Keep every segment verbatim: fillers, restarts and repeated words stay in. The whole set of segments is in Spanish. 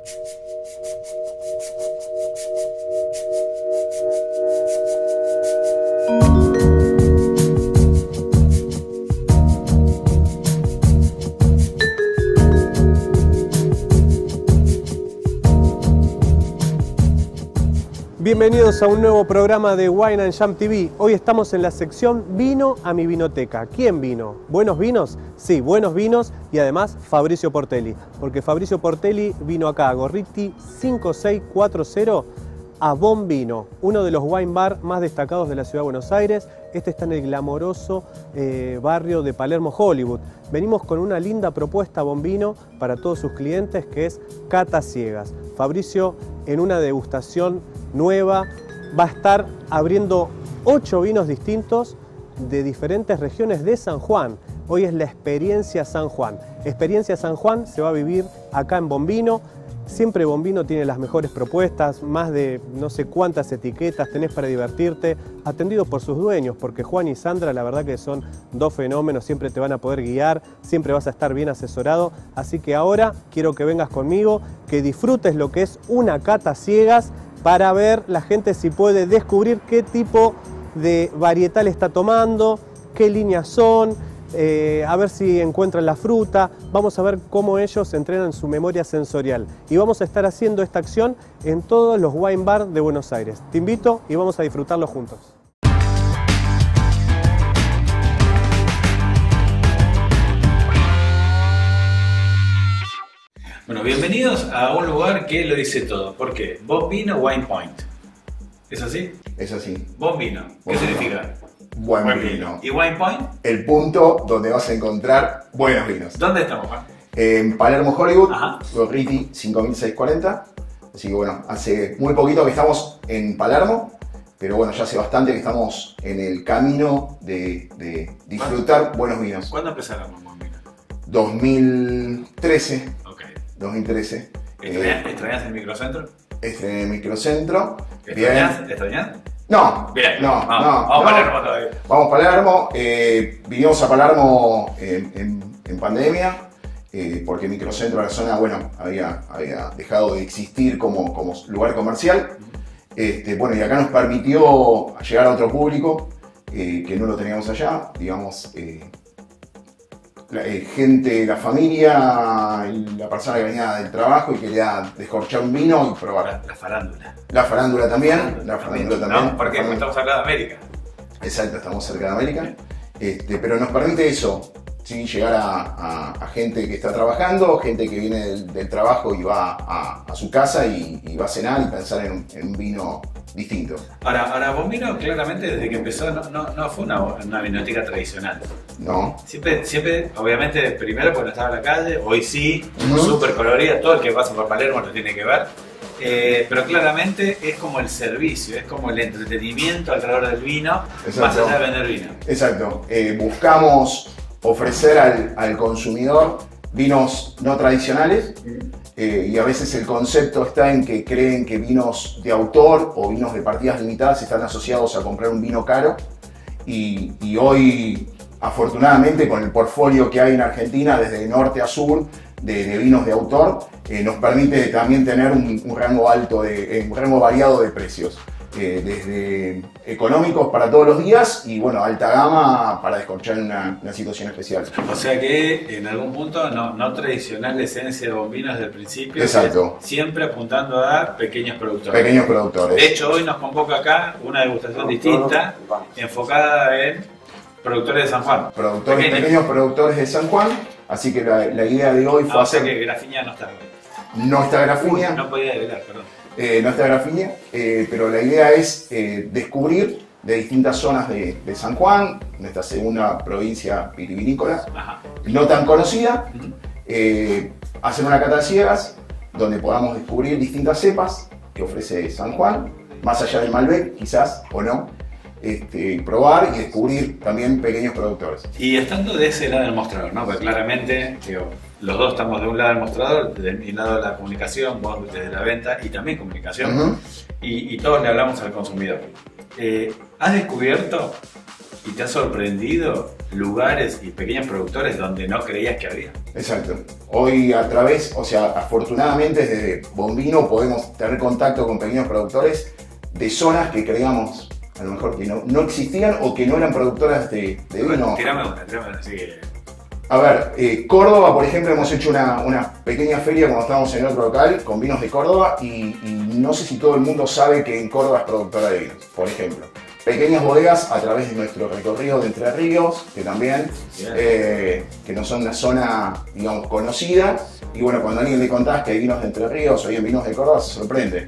Bienvenidos a un nuevo programa de Wine and Jam T V. Hoy estamos en la sección Vino a mi vinoteca. ¿Quién vino? ¿Buenos vinos? Sí, buenos vinos y además Fabricio Portelli. Porque Fabricio Portelli vino acá a Gorriti cinco seis cuatro cero a Bon Vino, uno de los wine bar más destacados de la ciudad de Buenos Aires. Este está en el glamoroso eh, barrio de Palermo, Hollywood. Venimos con una linda propuesta Bon Vino para todos sus clientes, que es catas ciegas. Fabricio, en una degustación nueva, va a estar abriendo ocho vinos distintos de diferentes regiones de San Juan. Hoy es la Experiencia San Juan. Experiencia San Juan se va a vivir acá en Bon Vino. Siempre Bon Vino tiene las mejores propuestas, más de no sé cuántas etiquetas tenés para divertirte, atendido por sus dueños, porque Juan y Sandra la verdad que son dos fenómenos, siempre te van a poder guiar, siempre vas a estar bien asesorado. Así que ahora quiero que vengas conmigo, que disfrutes lo que es una cata ciegas, para ver la gente si puede descubrir qué tipo de varietal está tomando, qué líneas son, eh, a ver si encuentran la fruta. Vamos a ver cómo ellos entrenan su memoria sensorial. Y vamos a estar haciendo esta acción en todos los wine bar de Buenos Aires. Te invito y vamos a disfrutarlo juntos. Bueno, bienvenidos a un lugar que lo dice todo. ¿Por qué? Bon Vino Wine Point. ¿Es así? Es así. Bon Vino. ¿Qué Bon significa? Buen, Buen vino. vino. ¿Y Wine Point? El punto donde vas a encontrar buenos vinos. ¿Dónde estamos, Juan? En Palermo, Hollywood, Ajá. Gorriti cinco mil seiscientos cuarenta. Así que bueno, hace muy poquito que estamos en Palermo, pero bueno, ya hace bastante que estamos en el camino de, de disfrutar buenos vinos. ¿Cuándo empezaron con Bon Vino? dos mil trece. Ok. dos mil trece. ¿Extrañas, Eh, ¿extrañas el microcentro? este microcentro. ¿Extrañas? Bien. ¿Extrañas? No, Bien. no, vamos, no. Vamos no. a Palermo todavía. Vamos a Palermo, eh, vinimos a Palermo en, en, en pandemia, eh, porque Microcentro de la zona, bueno, había, había dejado de existir como, como lugar comercial. Este, bueno, y acá nos permitió llegar a otro público eh, que no lo teníamos allá, digamos, eh, la, eh, gente, la familia, y la persona que venía del trabajo y quería descorchar un vino y probar. La, la farándula. La farándula también, la farándula también. ¿No? Porque farándula. estamos hablando de América. Exacto, estamos cerca de América, este, pero nos permite eso, ¿sí? Llegar a, a, a gente que está trabajando, gente que viene del, del trabajo y va a, a su casa y, y va a cenar y pensar en un, en un vino distinto. Ahora, ahora Bon Vino claramente desde que empezó no, no, no fue una, una vinoteca tradicional. ¿No? Siempre, siempre, obviamente, primero porque no estaba en la calle, hoy sí, Uh-huh. súper colorida, todo el que pasa por Palermo lo tiene que ver. Eh, pero claramente es como el servicio, es como el entretenimiento alrededor del vino, Exacto. más allá de vender vino. Exacto, eh, buscamos ofrecer al, al consumidor vinos no tradicionales. Eh, y a veces el concepto está en que creen que vinos de autor o vinos de partidas limitadas están asociados a comprar un vino caro y, y hoy afortunadamente con el portfolio que hay en Argentina desde norte a sur de, de vinos de autor eh, nos permite también tener un, un rango alto, de, eh, un rango variado de precios. Eh, desde económicos para todos los días y bueno, alta gama para descorchar una, una situación especial. O sea que en algún punto no, no tradicional la esencia de Bon Vino desde el principio, Exacto. siempre apuntando a pequeños productores. Pequeños productores. De hecho, hoy nos convoca acá una degustación distinta, enfocada en productores de San Juan. Productores, Pequeños. pequeños productores de San Juan, así que la, la idea de hoy fue Ah, o sea hacer... que Grafiña no está hoy. No está Grafiña, No podía develar, perdón. eh, no está Grafiña, eh, pero la idea es eh, descubrir de distintas zonas de, de San Juan, nuestra segunda provincia vitivinícola, Ajá. no tan conocida, Ujú. eh, hacer una cata ciegas donde podamos descubrir distintas cepas que ofrece San Juan, más allá del Malbec, quizás, o no, este, probar y descubrir también pequeños productores. Y estando de ese lado del mostrador, ¿no? Porque claramente, digo, los dos estamos de un lado del mostrador, de mi lado de la comunicación, vos desde la venta y también comunicación, Uh-huh. y, y todos le hablamos al consumidor. Eh, ¿Has descubierto y te ha sorprendido lugares y pequeños productores donde no creías que había. Exacto. Hoy a través, o sea, afortunadamente desde Bombino podemos tener contacto con pequeños productores de zonas que creíamos a lo mejor que no, no existían o que no eran productoras de, de Bueno, vino. tirame una, tirame una, así que... A ver, eh, Córdoba, por ejemplo, hemos hecho una, una pequeña feria cuando estábamos en otro local con vinos de Córdoba y, y no sé si todo el mundo sabe que en Córdoba es productora de vinos, por ejemplo. Pequeñas bodegas a través de nuestro recorrido de Entre Ríos, que también, eh, que no son una zona, digamos, conocida. Y bueno, cuando a alguien le contás que hay vinos de Entre Ríos o hay vinos de Córdoba, se sorprende.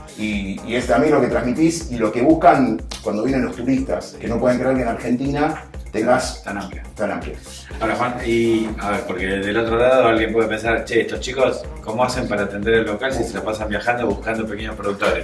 Y, y es también lo que transmitís y lo que buscan cuando vienen los turistas, que no pueden creer que en Argentina tengas tan amplia. Tan amplia. Ahora, Juan, y a ver, porque del otro lado alguien puede pensar, che, estos chicos, ¿cómo hacen para atender el local si se la pasan viajando buscando pequeños productores?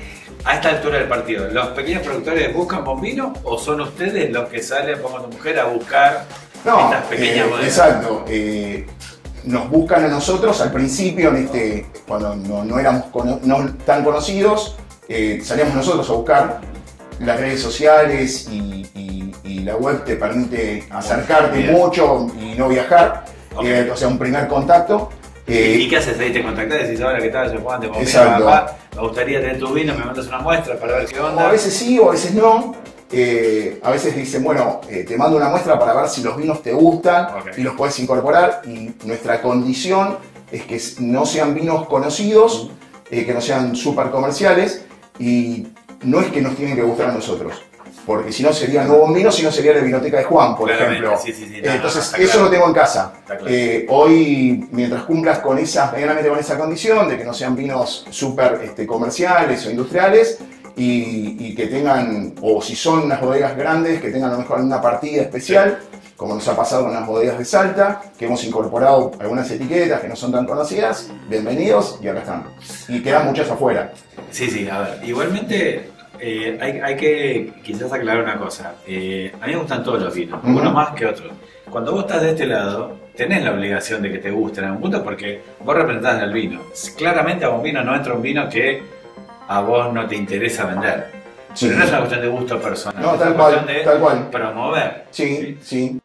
A esta altura del partido, ¿los pequeños productores buscan Bombino o son ustedes los que salen, como tu mujer, a buscar no, estas pequeñas eh, bodegas? Exacto. Eh, nos buscan a nosotros al principio, en este, cuando no, no éramos cono no tan conocidos, eh, salíamos nosotros a buscar. Las redes sociales y, y, y la web te permite acercarte Bien. mucho y no viajar, okay. eh, o sea, un primer contacto. Eh, ¿Y qué haces ahí? ¿Te contactás y decís, ahora qué tal? Soy Juan de Bombino, papá, me gustaría tener tu vino, me mandas una muestra para ver qué onda? O a veces sí, o a veces no. Eh, a veces dicen, bueno, eh, te mando una muestra para ver si los vinos te gustan okay. y los puedes incorporar. Y nuestra condición es que no sean vinos conocidos, eh, que no sean súper comerciales y no es que nos tienen que gustar a nosotros. Porque si no sería no Bombino, si no sería la Vinoteca de Juan, por Claramente, ejemplo. Sí, sí, sí, no, Entonces, no, eso claro. lo tengo en casa. Claro. Eh, hoy, mientras cumplas con esa, medianamente con esa condición de que no sean vinos súper este, comerciales o industriales y, y que tengan, o si son unas bodegas grandes, que tengan a lo mejor una partida especial, sí. como nos ha pasado con las bodegas de Salta, que hemos incorporado algunas etiquetas que no son tan conocidas, bienvenidos y acá están. Y quedan muchas afuera. Sí, sí, a ver, igualmente eh, hay, hay que quizás aclarar una cosa. Eh, a mí me gustan todos los vinos, uh-huh. uno más que otro. Cuando vos estás de este lado, tenés la obligación de que te gusten en algún punto porque vos representás el vino. Claramente a un vino no entra un vino que a vos no te interesa vender. Sí. Pero no es una cuestión de gusto personal, no, es tal una cual, cuestión de tal cual. promover. Sí, sí. sí.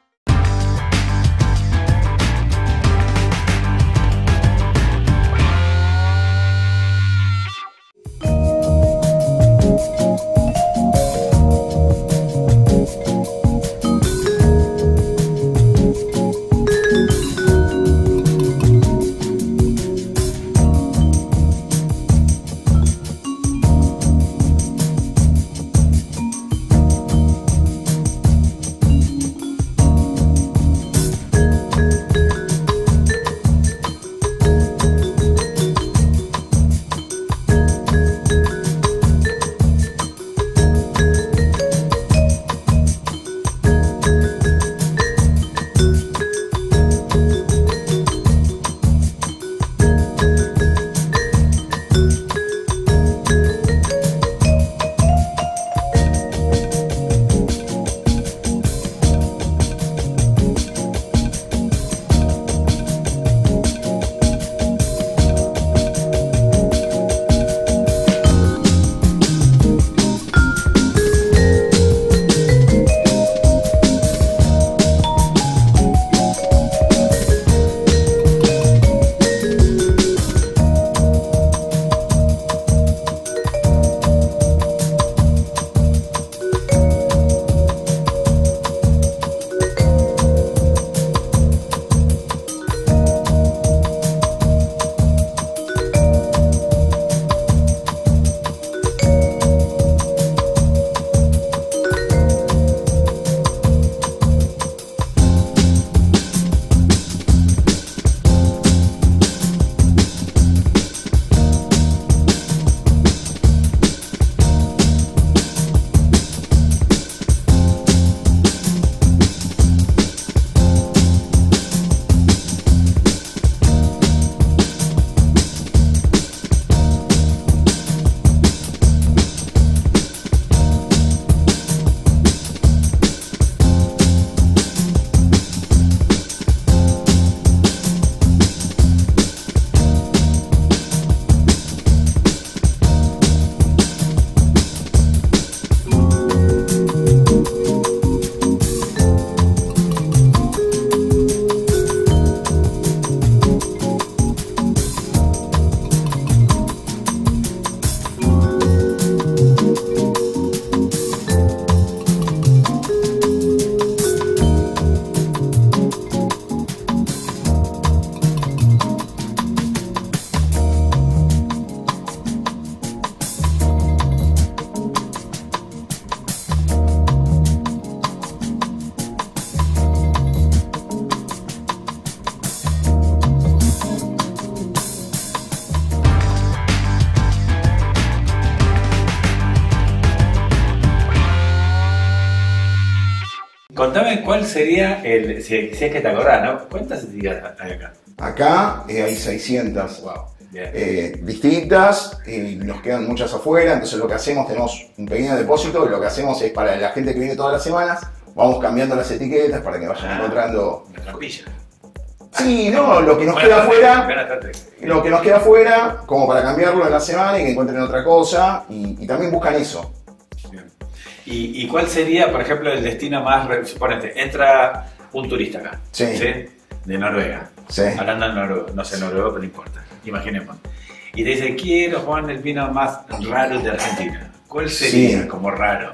Contame cuál sería el, si, si es que te acordás, ¿no? ¿Cuántas etiquetas hay acá? Acá eh, hay seiscientas. Wow. Eh, distintas, y nos quedan muchas afuera, entonces lo que hacemos, tenemos un pequeño depósito y lo que hacemos es para la gente que viene todas las semanas, vamos cambiando las etiquetas para que vayan ah, encontrando... Una trampilla. Sí, no, lo que nos queda afuera, lo que nos queda afuera, como para cambiarlo en la semana y que encuentren otra cosa, y, y también buscan eso. Bien. ¿Y, ¿Y cuál sería, por ejemplo, el destino más, suponete, entra un turista acá, sí. ¿sí? De Noruega, sí. hablando en noruego, no sé noruego, pero no importa, imaginemos. Y te dice, quiero Juan el vino más raro de Argentina. ¿Cuál sería sí. como raro?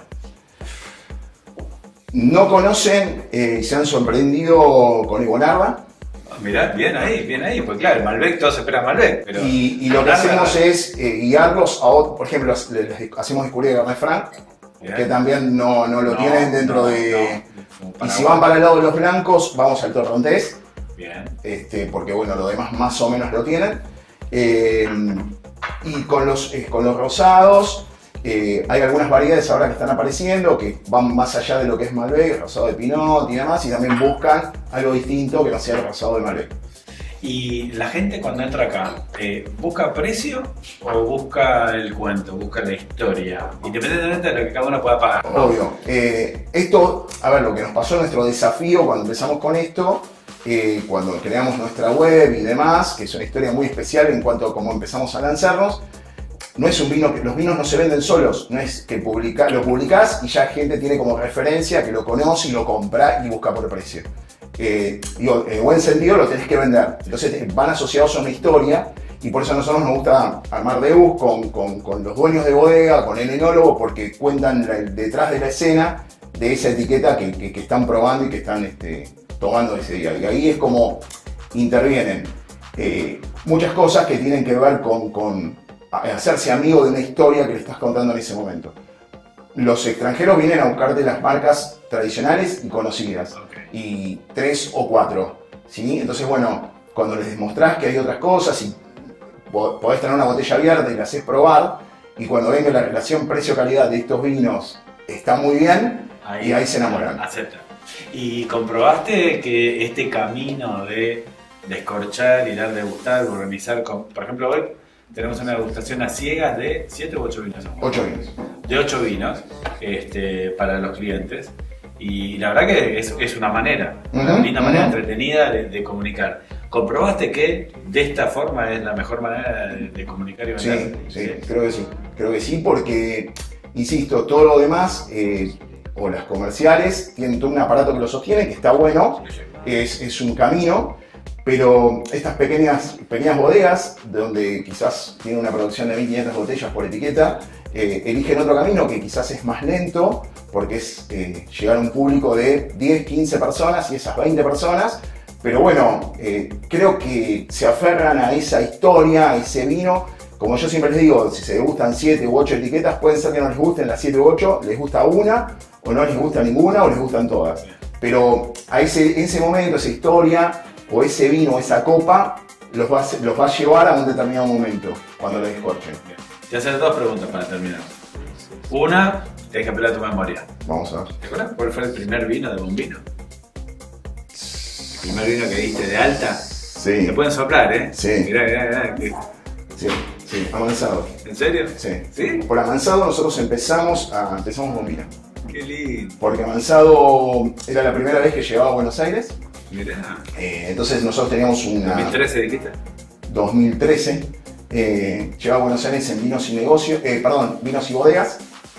No conocen y eh, se han sorprendido con Ibonarda. Mirá, bien ahí, bien ahí, pues claro, Malbec, todos esperan Malbec. Pero y, y lo que hacemos es eh, guiarlos a otro, por ejemplo, les, les hacemos descubrir a Garnet Franc, bien. Que también no, no lo no, tienen dentro no, de... No. Y si van para el lado de los blancos, vamos al Torrontés. Bien. Este, porque bueno, los demás más o menos lo tienen. Eh, y con los, eh, con los rosados, eh, hay algunas variedades ahora que están apareciendo que van más allá de lo que es Malbec, el rosado de Pinot y demás, y también buscan algo distinto que no sea el rosado de Malbec. Y la gente cuando entra acá, eh, ¿busca precio o busca el cuento, busca la historia? Independientemente de lo que cada uno pueda pagar, ¿no? Obvio. Eh, esto, a ver, lo que nos pasó, nuestro desafío cuando empezamos con esto, eh, cuando creamos nuestra web y demás, que es una historia muy especial en cuanto a cómo empezamos a lanzarnos, no es un vino que los vinos no se venden solos, no es que publica, lo publicás y ya gente tiene como referencia que lo conoce y lo compra y busca por precio. Eh, digo, en buen sentido lo tenés que vender, entonces van asociados a una historia y por eso a nosotros nos gusta armar debuts con, con, con los dueños de bodega, con el enólogo, porque cuentan la, detrás de la escena de esa etiqueta que, que, que están probando y que están este, tomando ese día. Y ahí es como intervienen eh, muchas cosas que tienen que ver con, con hacerse amigo de una historia que le estás contando en ese momento. Los extranjeros vienen a buscarte las marcas tradicionales y conocidas, okay. Y tres o cuatro, ¿sí? Entonces, bueno, cuando les demostrás que hay otras cosas y podés tener una botella abierta y la haces probar, y cuando ven que la relación precio-calidad de estos vinos está muy bien, ahí, y ahí se enamoran. Acepta. ¿Y comprobaste que este camino de descorchar y dar de degustar, organizar, con, por ejemplo, hoy tenemos una degustación a ciegas de siete u ocho vinos? ocho vinos. De ocho vinos este, para los clientes. Y la verdad que es, es una manera, uh-huh, una linda uh-huh. manera entretenida de, de comunicar. ¿Comprobaste que de esta forma es la mejor manera de, de comunicar y vender? Sí, sí, creo que sí. Creo que sí porque, insisto, todo lo demás, eh, o las comerciales, tienen todo un aparato que lo sostiene, que está bueno, sí, sí. Es, es un camino. Pero estas pequeñas, pequeñas bodegas, donde quizás tienen una producción de mil quinientas botellas por etiqueta, eh, eligen otro camino que quizás es más lento, porque es eh, llegar a un público de diez, quince personas y esas veinte personas. Pero bueno, eh, creo que se aferran a esa historia, a ese vino. Como yo siempre les digo, si se gustan siete u ocho etiquetas, pueden ser que no les gusten las siete u ocho, les gusta una, o no les gusta ninguna, o les gustan todas. Pero a ese, ese momento, esa historia, o ese vino, esa copa, los va, a, los va a llevar a un determinado momento, cuando lo descorchen. Te hacen dos preguntas para terminar. Una, tienes que apelar a tu memoria. Vamos a ver. ¿Te acuerdas cuál fue el primer vino de Bombino? ¿El primer vino que diste de alta? Sí. Te pueden soplar, ¿eh? Sí. Mirá, mirá, mirá. Sí, sí, Amanzado. ¿En serio? Sí. ¿Sí? Por Amanzado nosotros empezamos a empezamos Bombino. Qué lindo. Porque Amanzado era la primera vez que llegaba a Buenos Aires. Mirá. Eh, entonces nosotros teníamos una... ¿dos mil trece dijiste? dos mil trece. Eh, llegaba a Buenos Aires en Vinos y Negocios, eh, perdón, Vinos y Bodegas.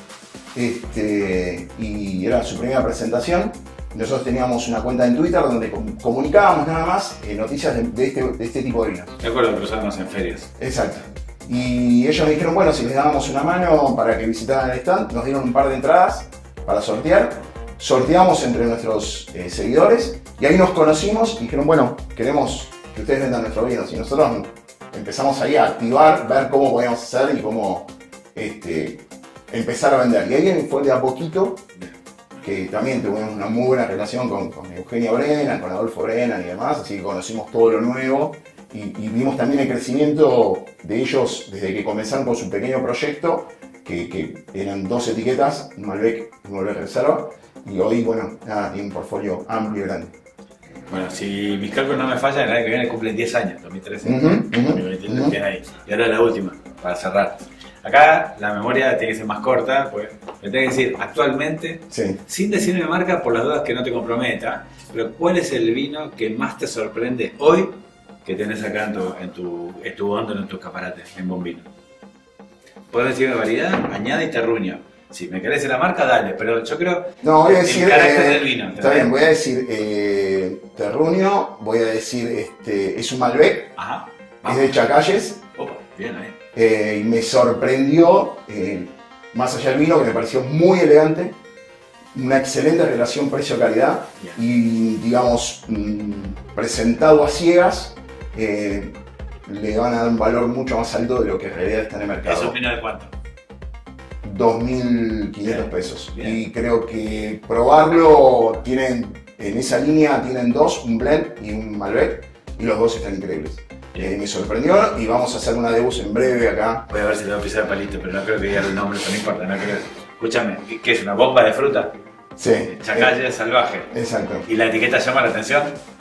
Este, y era su primera presentación. Nosotros teníamos una cuenta en Twitter donde comunicábamos nada más eh, noticias de, de, este, de este tipo de vinos. De acuerdo, que usábamos en ferias. Exacto. Y ellos me dijeron, bueno, si les dábamos una mano para que visitaran el stand, nos dieron un par de entradas para sortear. Sorteamos entre nuestros eh, seguidores y ahí nos conocimos y dijeron, bueno, queremos que ustedes vendan nuestros vinos. Y nosotros empezamos ahí a activar, ver cómo podíamos hacer y cómo este, empezar a vender. Y ahí fue de a poquito, que también tuvimos una muy buena relación con, con Eugenio Brennan, con Adolfo Brennan y demás, así que conocimos todo lo nuevo y, y vimos también el crecimiento de ellos desde que comenzaron con su pequeño proyecto que, que eran dos etiquetas, Malbec y Malbec Reserva, y hoy, bueno, nada, tiene un portfolio amplio y grande. Bueno, si mis cálculos no me fallan, el año que viene cumplen diez años, dos mil trece. Uh-huh, uh-huh, uh-huh. Ahí. Y ahora la última, para cerrar. Acá la memoria tiene que ser más corta, pues me tengo que decir actualmente, sí. sin decirme marca por las dudas que no te comprometa, pero ¿cuál es el vino que más te sorprende hoy que tenés acá en tu, en tu, en tu góndola, en tu escaparate, en Bombino? Puedes decirme variedad, añade y terruño. Si me querés decir la marca, dale, pero yo creo no, voy a decir, el carácter eh, del vino. Está bien, voy a decir eh, terruño, voy a decir, este, es un Malbec, Ajá, es de Chacalles. Opa, bien ahí. Eh, y me sorprendió, eh, más allá del vino, que me pareció muy elegante, una excelente relación precio-calidad y, digamos, mmm, presentado a ciegas, eh, le van a dar un valor mucho más alto de lo que en realidad está en el mercado. ¿Eso vino de cuánto? dos mil quinientos Bien, pesos. bien. Y creo que probarlo, tienen en esa línea tienen dos, un blend y un Malbec, y los dos están increíbles. Eh, me sorprendió y vamos a hacer una debut en breve acá. Voy a ver si le voy a pisar el palito, pero no creo que diga el nombre, eso no importa, no creo. Escúchame, ¿qué, qué es? ¿Una bomba de fruta? Sí. Chacalle eh, salvaje. Exacto. ¿Y la etiqueta llama la atención?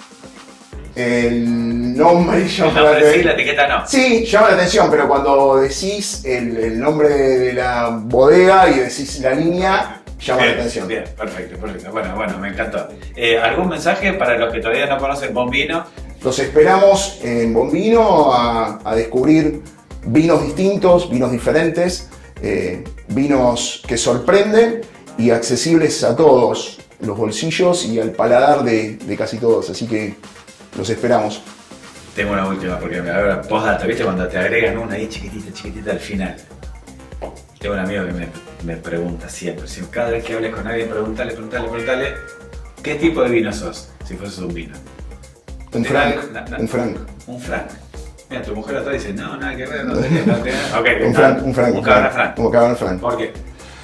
El nombre llama El nombre la sí, la etiqueta no. Sí, llama la atención, pero cuando decís el, el nombre de la bodega y decís la línea, llama bien, la atención. Bien, perfecto, perfecto. Bueno, bueno, me encantó. Eh, ¿Algún mensaje para los que todavía no conocen Bombino? Los esperamos en Bombino a, a descubrir vinos distintos, vinos diferentes, eh, vinos que sorprenden y accesibles a todos los bolsillos y al paladar de, de casi todos. Así que los esperamos. Tengo una última, porque ahora postdata, ¿viste? Cuando te agregan una ahí chiquitita, chiquitita al final. Tengo un amigo que me, me pregunta siempre, si cada vez que hables con alguien, preguntale, preguntale, preguntale, ¿qué tipo de vino sos? Si fueses un vino. Un ¿Te Frank, da- na- na- un Frank. Un Frank. Mira, tu mujer atrás dice, no, nada que ver, no tenés, no tenés. Ok, Un Frank, un Frank. Un Cabernet Franc. Un Cabernet Franc. ¿Por qué?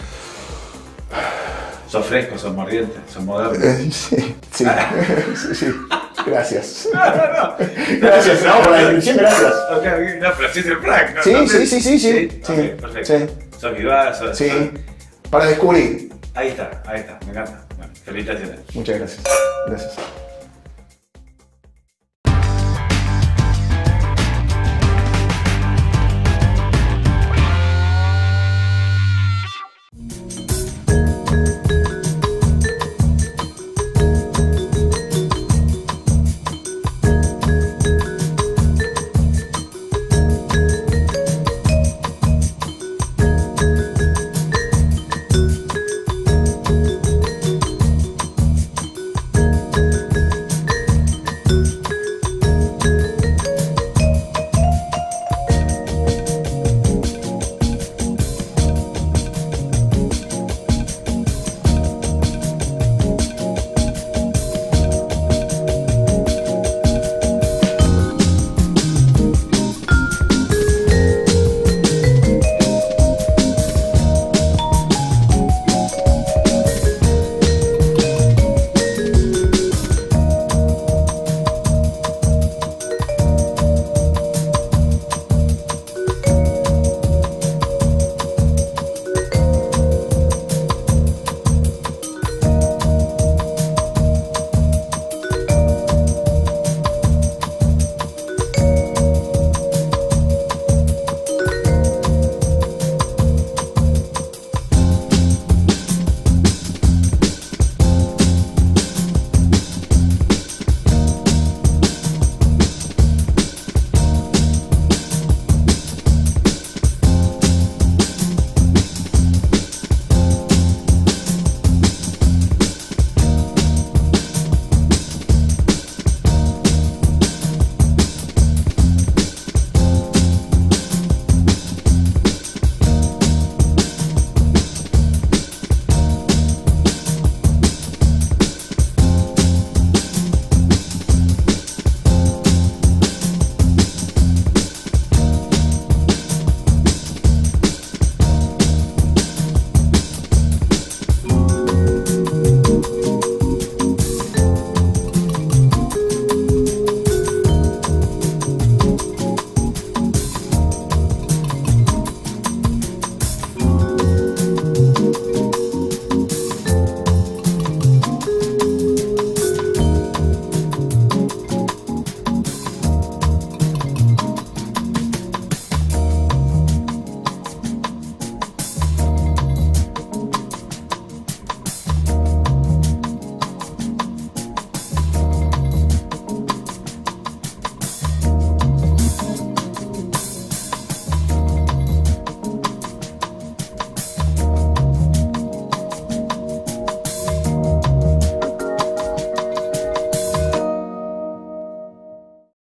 ¿Sos fresco, sos mordiente, sos moderno? Eh, sí, sí, sí, sí. Gracias. No, no, no. Gracias, no, por la descripción, gracias. Ok, ok, no, pero sí es el Frank. ¿No? Sí, No sí, te- sí, sí, sí. Ok, Sí, perfecto. sí. Sos vivaz, sos... Sí, para descubrir. Ahí está, ahí está, me encanta. Bueno, felicitaciones. Muchas gracias. Gracias.